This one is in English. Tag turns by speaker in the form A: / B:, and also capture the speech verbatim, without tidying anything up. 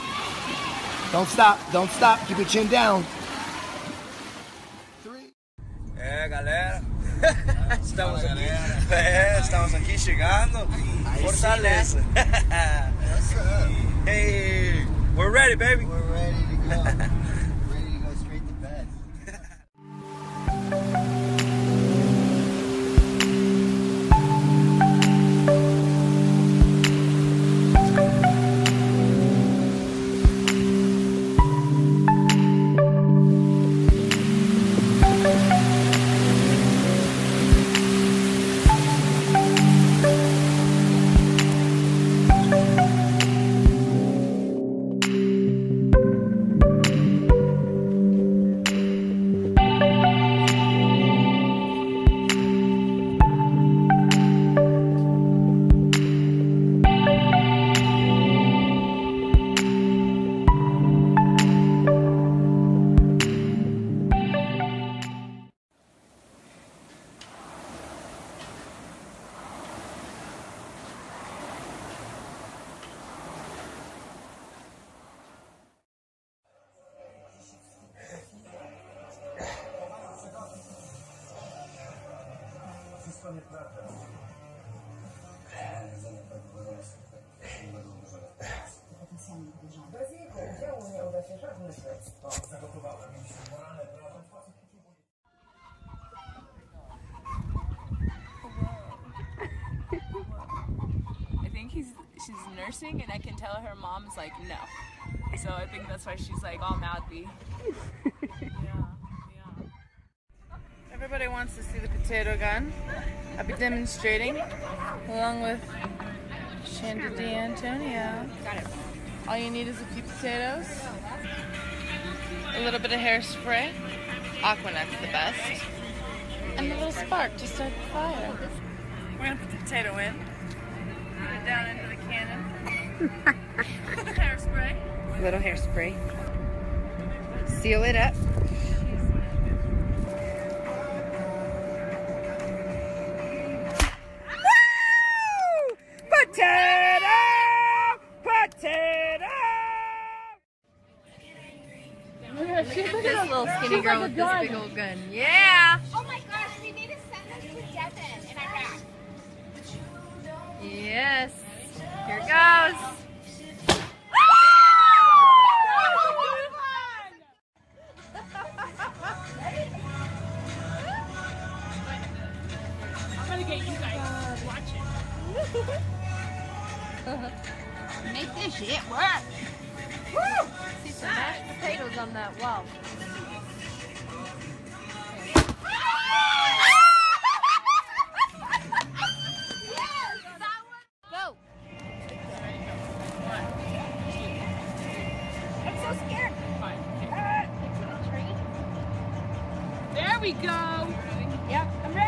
A: Don't stop, don't stop. Keep your chin down. Three.
B: É, galera. Estamos aqui. É, estamos aqui chegando. Fortaleza. Hey, we're ready, baby.
A: We're ready to go. Ready to go straight to bed.
C: I think he's she's nursing, and I can tell her mom's like no. So I think that's why she's like all mouthy. Yeah, yeah. Everybody wants to see the potato gun. I'll be demonstrating along with Shanda D'Antonio. Got it. All you need is a few potatoes, a little bit of hairspray, Aquanet's the best, and a little spark to start the fire. We're gonna put the potato in, put it down into the cannon. Hairspray.
D: Little hairspray. Seal it up. Woo! Potato! Potato! Look at this little skinny girl with this big old gun. Yeah!
E: Oh my gosh, we need to send this to Devin in Iraq.
D: Yes. Here it goes.
C: I'm gonna get you guys watching.
E: Make this shit work.
D: Woo! See some mashed potatoes on that wall. Go!
E: I'm so scared.
C: There we go.
E: Yep, I'm ready.